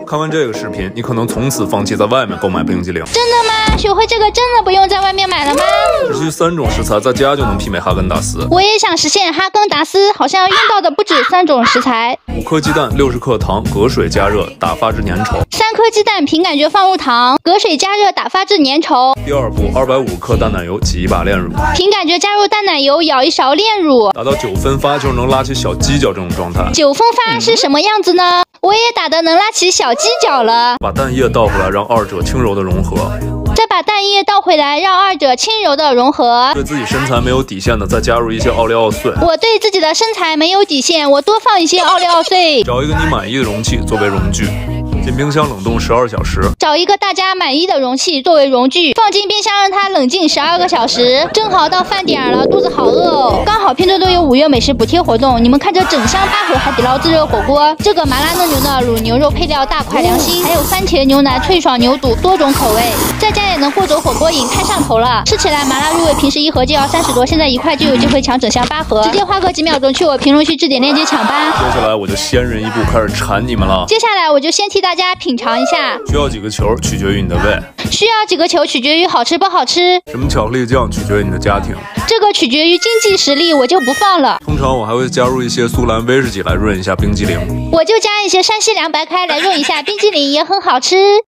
看完这个视频，你可能从此放弃在外面购买冰激凌。 真的吗？学会这个真的不用在外面买了吗？ 只需3种食材，在家就能媲美哈根达斯。 我也想实现哈根达斯，好像用到的不止3种食材 ：5颗鸡蛋，60克糖，隔水加热，打发至粘稠。 3颗鸡蛋凭感觉放入糖，隔水加热，打发至粘稠。 第2步，250克淡奶油，挤一把炼乳， 凭感觉加入淡奶油，舀1勺炼乳， 打到9分发，就能拉起小鸡脚这种状态。 9分发是什么样子呢？我也打得能拉起小鸡脚了。 把蛋液倒回来，让2者轻柔的融合。 再把蛋液倒回来，让2者轻柔的融合。 对自己身材没有底线的，再加入一些奥利奥碎。 我对自己的身材没有底线，我多放一些奥利奥碎。 找一个你满意的容器作为容具，进冰箱冷冻12小时。 找一个大家满意的容器作为容具，放进冰箱让它冷静12个小时。正好到饭点了，肚子好饿哦。刚好拼多多有5月美食补贴活动，你们看这整箱8盒海底捞自热火锅，这个麻辣嫩牛的卤牛肉配料大快良心，还有番茄牛腩、脆爽牛肚多种口味，在家也能过走火锅瘾，太上头了。吃起来麻辣入味，平时1盒就要30多，现在1块就有机会抢整箱8盒，直接花个几秒钟去我评论区置顶链接抢吧。 接下来我就先人一步开始馋你们了。 接下来我就先替大家品尝一下。 需要几个球取决于你的胃， 需要几个球取决于好吃不好吃。 什么巧克力酱取决于你的家庭， 这个取决于经济实力，我就不放了。 通常我还会加入一些苏兰威士忌来润一下冰激凌， 我就加一些山西凉白开来润一下冰激凌，也很好吃。